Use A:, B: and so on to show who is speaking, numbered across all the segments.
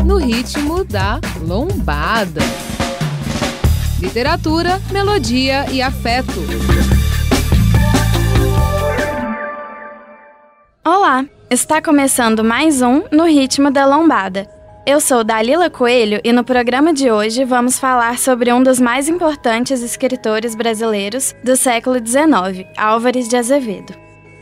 A: no ritmo da lombada. Literatura, melodia e afeto.
B: Olá, está começando mais um No Ritmo da Lombada. Eu sou Dalila Coelho e no programa de hoje vamos falar sobre um dos mais importantes escritores brasileiros do século XIX, Álvares de Azevedo.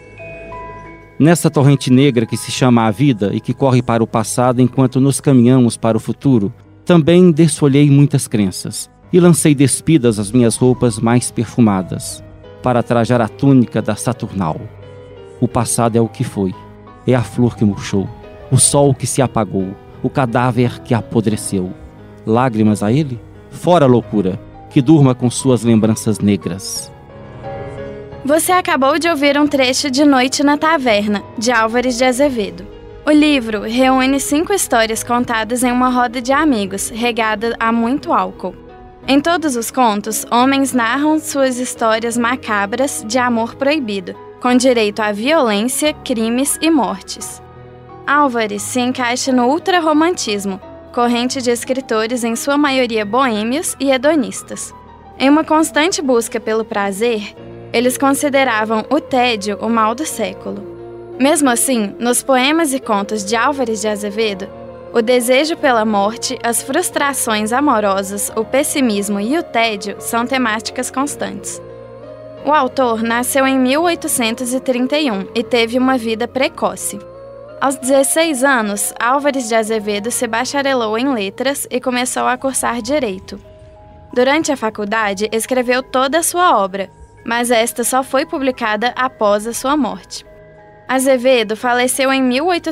C: Nessa torrente negra que se chama a vida e que corre para o passado enquanto nos caminhamos para o futuro, também desfolhei muitas crenças e lancei despidas as minhas roupas mais perfumadas, para trajar a túnica da Saturnal. O passado é o que foi, é a flor que murchou, o sol que se apagou, o cadáver que apodreceu. Lágrimas a ele? Fora loucura, que durma com suas lembranças negras.
B: Você acabou de ouvir um trecho de Noite na Taverna, de Álvares de Azevedo. O livro reúne 5 histórias contadas em uma roda de amigos, regada a muito álcool. Em todos os contos, homens narram suas histórias macabras de amor proibido, com direito à violência, crimes e mortes. Álvares se encaixa no ultrarromantismo, corrente de escritores em sua maioria boêmios e hedonistas. Em uma constante busca pelo prazer, eles consideravam o tédio o mal do século. Mesmo assim, nos poemas e contos de Álvares de Azevedo, o desejo pela morte, as frustrações amorosas, o pessimismo e o tédio são temáticas constantes. O autor nasceu em 1831 e teve uma vida precoce. Aos 16 anos, Álvares de Azevedo se bacharelou em letras e começou a cursar direito. Durante a faculdade, escreveu toda a sua obra, mas esta só foi publicada após a sua morte. Azevedo faleceu em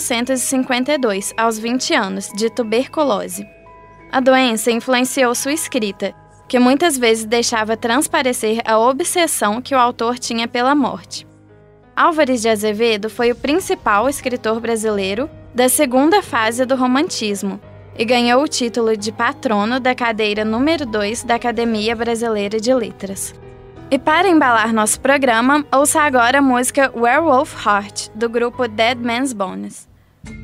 B: 1852, aos 20 anos, de tuberculose. A doença influenciou sua escrita, que muitas vezes deixava transparecer a obsessão que o autor tinha pela morte. Álvares de Azevedo foi o principal escritor brasileiro da segunda fase do romantismo e ganhou o título de patrono da cadeira número 2 da Academia Brasileira de Letras. E para embalar nosso programa, ouça agora a música Werewolf Heart, do grupo Dead Man's Bones.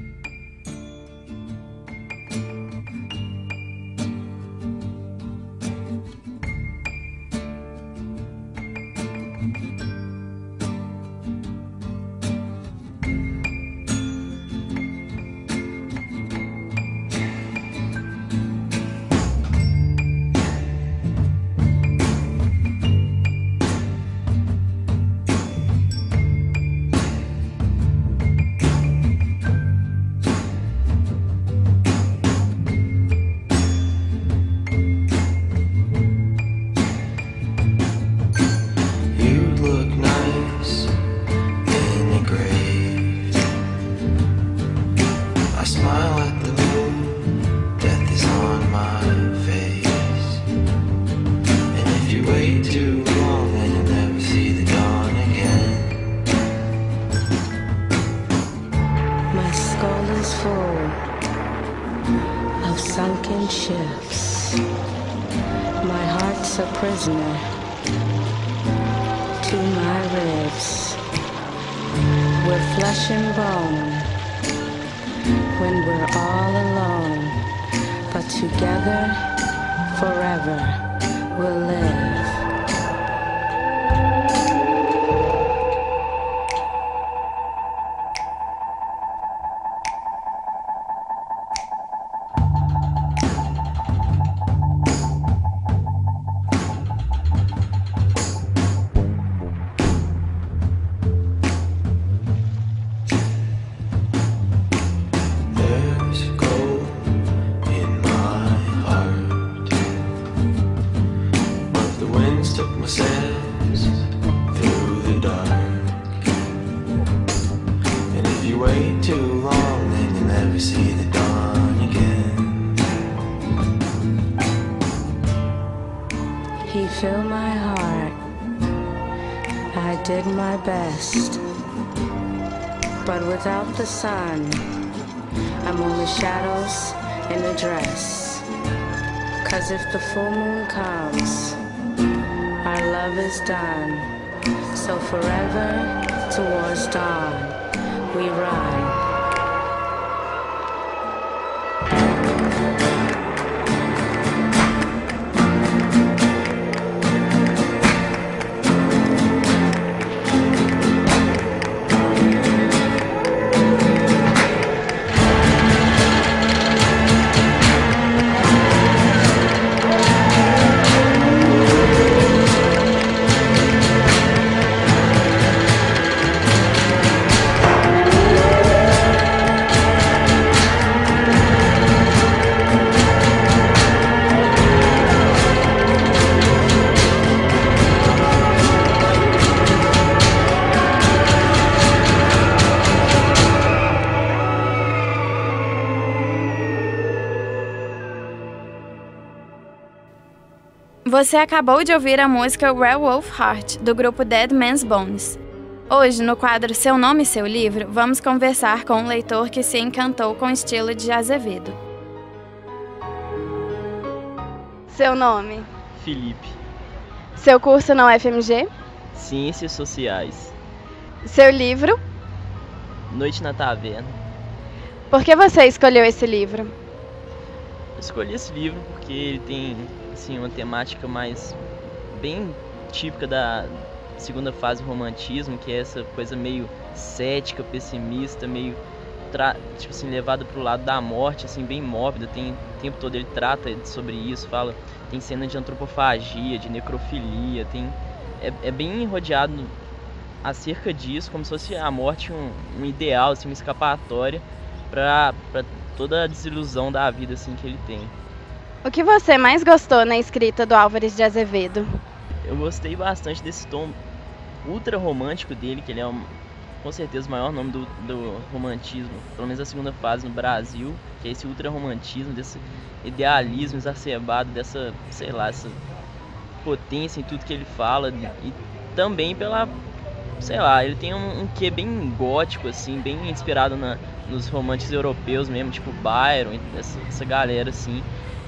D: Sunken ships, my heart's a prisoner to my ribs. We're flesh and bone when we're all alone, but together forever we'll live.
E: Wait too long, then you'll never see the dawn again.
D: He filled my heart, I did my best, but without the sun, I'm only shadows in a dress. 'Cause if the full moon comes, our love is done. So forever towards dawn we ride.
B: Você acabou de ouvir a música Werewolf Heart, do grupo Dead Man's Bones. Hoje, no quadro Seu Nome e Seu Livro, vamos conversar com um leitor que se encantou com o estilo de Azevedo.
F: Seu nome?
G: Felipe.
F: Seu curso na UFMG?
G: Ciências Sociais.
F: Seu livro?
G: Noite na Taverna.
F: Por que você escolheu esse livro?
G: Eu escolhi esse livro porque ele tem assim, uma temática mais bem típica da segunda fase do romantismo, que é essa coisa meio cética, pessimista, meio tipo assim, levada pro lado da morte, assim, bem mórbida. Tem o tempo todo ele trata sobre isso, fala, tem cena de antropofagia, de necrofilia, é bem rodeado acerca disso, como se fosse a morte um ideal, assim, uma escapatória para toda a desilusão da vida, assim, que ele tem.
F: O que você mais gostou na escrita do Álvares de Azevedo?
G: Eu gostei bastante desse tom ultra romântico dele, que ele é com certeza o maior nome do romantismo, pelo menos a segunda fase no Brasil, que é esse ultra romantismo, desse idealismo exacerbado, dessa, sei lá, essa potência em tudo que ele fala, e também pela, sei lá, ele tem um quê bem gótico, assim, bem inspirado nos românticos europeus mesmo, tipo Byron, essa galera, assim,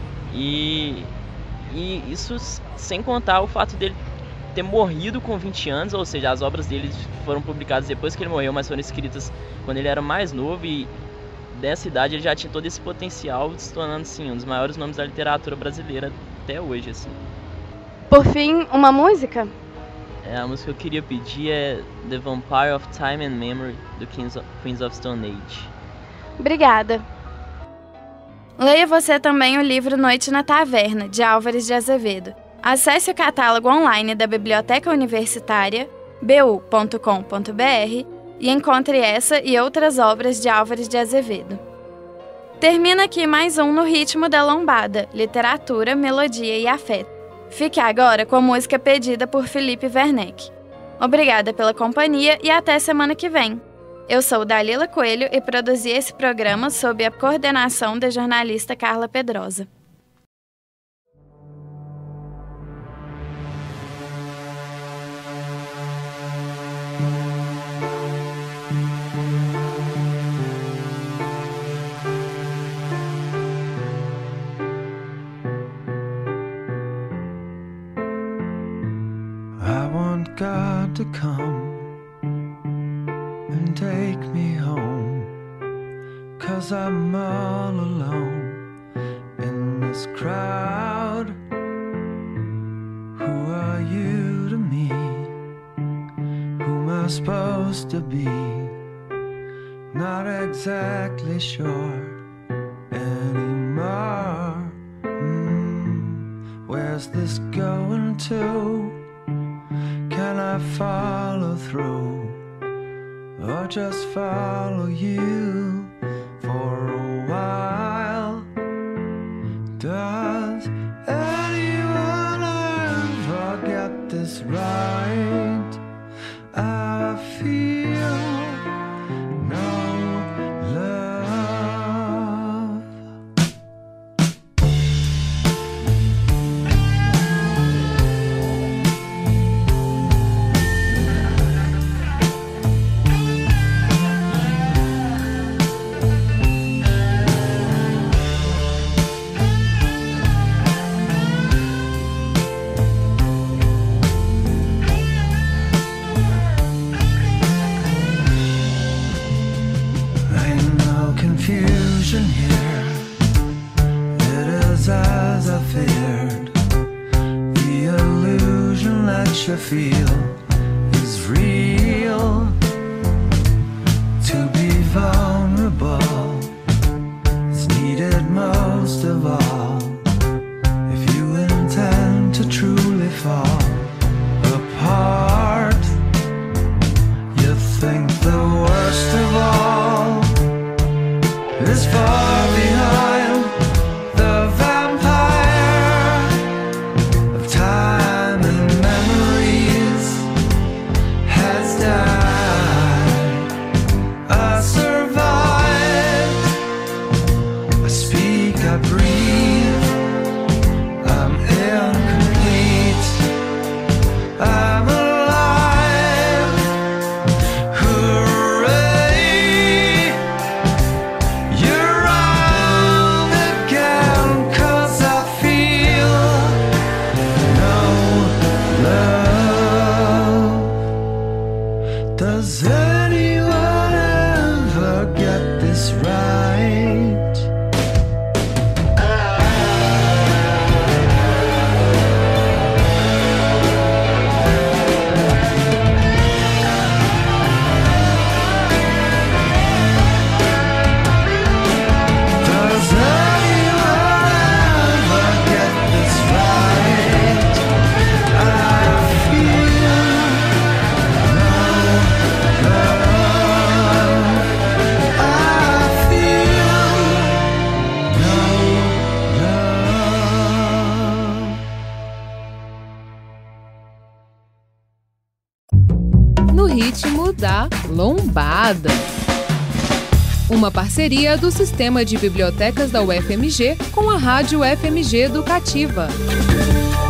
G: e isso sem contar o fato dele ter morrido com 20 anos, ou seja, as obras dele foram publicadas depois que ele morreu, mas foram escritas quando ele era mais novo, e dessa idade ele já tinha todo esse potencial, se tornando, assim, um dos maiores nomes da literatura brasileira até hoje, assim.
F: Por fim, uma música?
G: A música que eu queria pedir é The Vampire of Time and Memory, do Queens of Stone Age.
F: Obrigada.
B: Leia você também o livro Noite na Taverna, de Álvares de Azevedo. Acesse o catálogo online da Biblioteca Universitária, bu.com.br, e encontre essa e outras obras de Álvares de Azevedo. Termina aqui mais um No Ritmo da Lombada, literatura, melodia e afeto. Fique agora com a música pedida por Felipe Werneck. Obrigada pela companhia e até semana que vem. Eu sou Dalila Coelho e produzi esse programa sob a coordenação da jornalista Carla Pedrosa.
E: I want God to come and take me home, 'cause I'm all alone in this crowd. Who are you to me? Who am I supposed to be? Not exactly sure anymore. Where's this going to? Can I follow through, or just follow you for a while? Does anyone ever get this right? I feel no love. Confusion here, it is as I feared. The illusion that you feel is real. To be vulnerable is needed most of all, if you intend to truly fall apart. You think the worst of all is far behind. The vampire of time and memories has died. I survived. I speak, I breathe. I'm incomplete.
A: mudar lombada. Uma parceria do Sistema de Bibliotecas da UFMG com a Rádio UFMG Educativa.